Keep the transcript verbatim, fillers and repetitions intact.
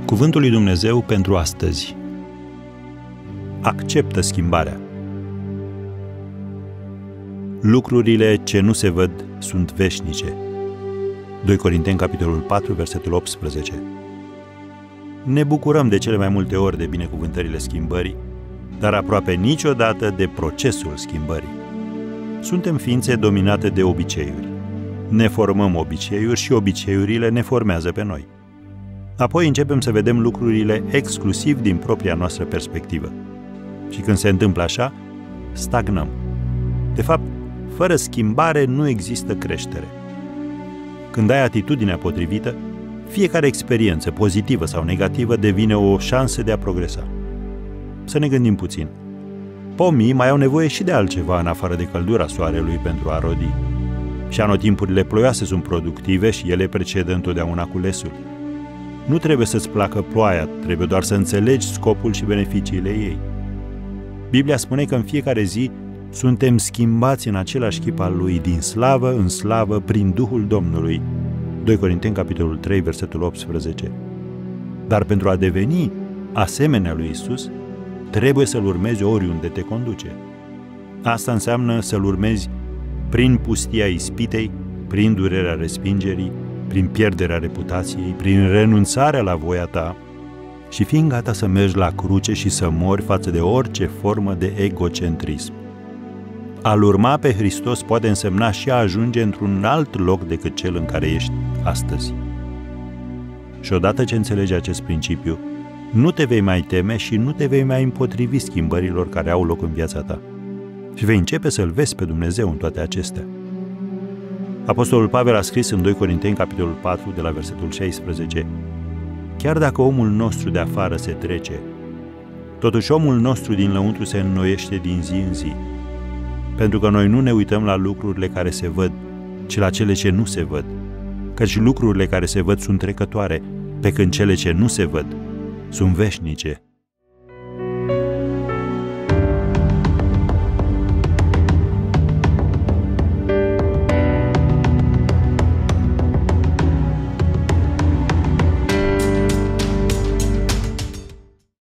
Cuvântul lui Dumnezeu pentru astăzi. Acceptă schimbarea. Lucrurile ce nu se văd sunt veșnice. doi Corinteni, capitolul patru, versetul optsprezece. Ne bucurăm de cele mai multe ori de binecuvântările schimbării, dar aproape niciodată de procesul schimbării. Suntem ființe dominate de obiceiuri. Ne formăm obiceiuri și obiceiurile ne formează pe noi. Apoi începem să vedem lucrurile exclusiv din propria noastră perspectivă. Și când se întâmplă așa, stagnăm. De fapt, fără schimbare nu există creștere. Când ai atitudinea potrivită, fiecare experiență, pozitivă sau negativă, devine o șansă de a progresa. Să ne gândim puțin. Pomii mai au nevoie și de altceva în afară de căldura soarelui pentru a rodi. Și anotimpurile ploioase sunt productive și ele precedă întotdeauna culesul. Nu trebuie să-ți placă ploaia, trebuie doar să înțelegi scopul și beneficiile ei. Biblia spune că în fiecare zi suntem schimbați în același chip al lui, din slavă în slavă, prin Duhul Domnului. doi Corinteni, capitolul trei, versetul optsprezece. Dar pentru a deveni asemenea lui Isus, trebuie să-L urmezi oriunde te conduce. Asta înseamnă să-L urmezi prin pustia ispitei, prin durerea respingerii, prin pierderea reputației, prin renunțarea la voia ta și fiind gata să mergi la cruce și să mori față de orice formă de egocentrism. A-L urma pe Hristos poate însemna și a ajunge într-un alt loc decât cel în care ești astăzi. Și odată ce înțelegi acest principiu, nu te vei mai teme și nu te vei mai împotrivi schimbărilor care au loc în viața ta. Și vei începe să-L vezi pe Dumnezeu în toate acestea. Apostolul Pavel a scris în doi Corinteni, capitolul patru, de la versetul șaisprezece: chiar dacă omul nostru de afară se trece, totuși omul nostru din lăuntru se înnoiește din zi în zi. Pentru că noi nu ne uităm la lucrurile care se văd, ci la cele ce nu se văd. Căci lucrurile care se văd sunt trecătoare, pe când cele ce nu se văd sunt veșnice.